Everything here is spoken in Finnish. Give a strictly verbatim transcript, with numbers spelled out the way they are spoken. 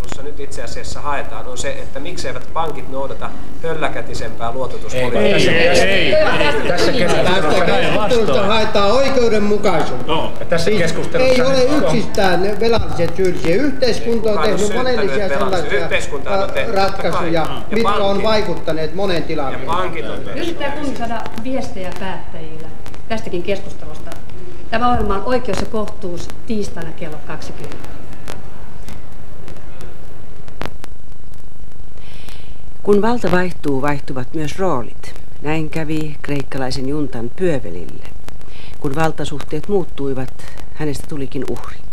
keskustelussa nyt itse asiassa haetaan, on se, että mikseivät pankit noudata hölläkätisempää luototuspolitiikkaa. Ei, ei, ei, ei. Tässä keskustelussa haetaan oikeudenmukaisuutta. No, tässä keskustelussa ei ole yksistään velalliset syyllisiä. Yhteiskunta on tehnyt monellisia sellaisia ratkaisuja, mitkä on vaikuttaneet monen tilanteeseen. Yrittää kuitenkin saada viestejä päättäjillä tästäkin keskustelusta. Tämä ohjelma on Oikeus ja kohtuus tiistaina kello kaksikymmentä. Kun valta vaihtuu, vaihtuvat myös roolit. Näin kävi kreikkalaisen juntan Pyövelille. Kun valtasuhteet muuttuivat, hänestä tulikin uhri.